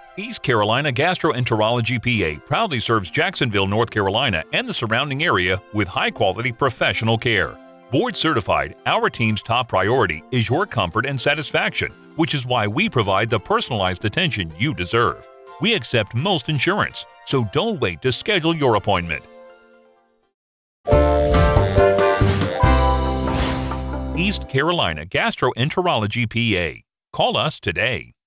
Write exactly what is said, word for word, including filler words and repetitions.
East Carolina Gastroenterology P A proudly serves Jacksonville, North Carolina and the surrounding area with high-quality professional care. Board certified, our team's top priority is your comfort and satisfaction, which is why we provide the personalized attention you deserve. We accept most insurance, so don't wait to schedule your appointment. East Carolina Gastroenterology P A. Call us today.